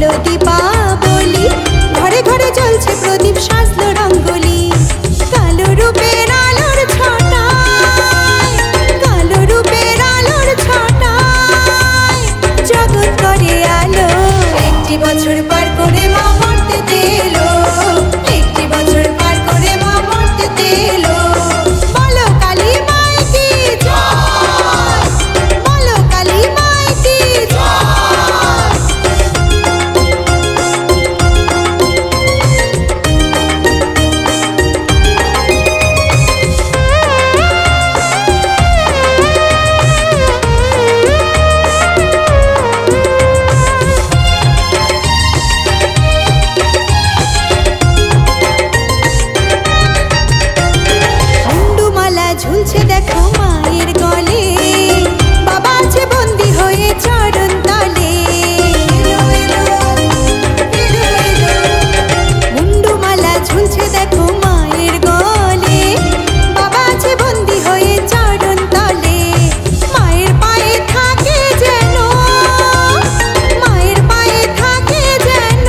এলো দীপাবলি, ঘরে ঘরে জ্বলছে প্রদীপ, সাজলো রঙ্গোলি। কালো রূপের আলোর ছটায়, কালো রূপের আলোর ছটায় জগৎ করে আলো। একটি বছর পার করে মা মর্তে এলো, একটি বছর পার করে মা মর্তে এলো। বলো কালী মাই কি জয়, বলো কালী মাই কি জয়। মুন্ডুমালা ঝুলছে দেখো মায়ের গলে, বাবা আছে বন্দি হয়ে চরণ তলে। এলো এলো এলো এলো, মুন্ডুমালা ঝুলছে দেখো মায়ের গলে, বাবা আছে বন্দি হয়ে চরণ তলে। মায়ের পায়ে থাকে যেন, মায়ের পায়ে থাকে যেন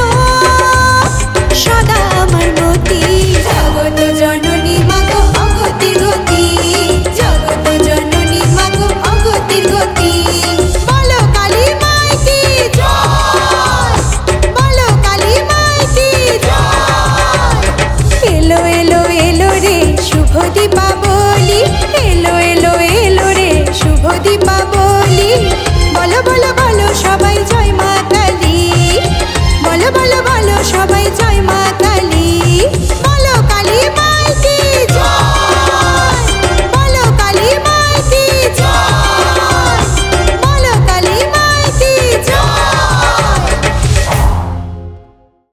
সদা আমার মতি। জগত জননী মাগো অগতির গতি, জগত জননী মাগো অগতির গতি। বলো কালী মাই কি জয়, বলো কালী মাই কি জয়। এলো এলো এলো রে শুভ দীপাবলি, এলো এলো এলো রে শুভ দীপাবলি। বলো বলো বলো সবাই জয় মা কালী, বলো বলো বলো সবাই জয়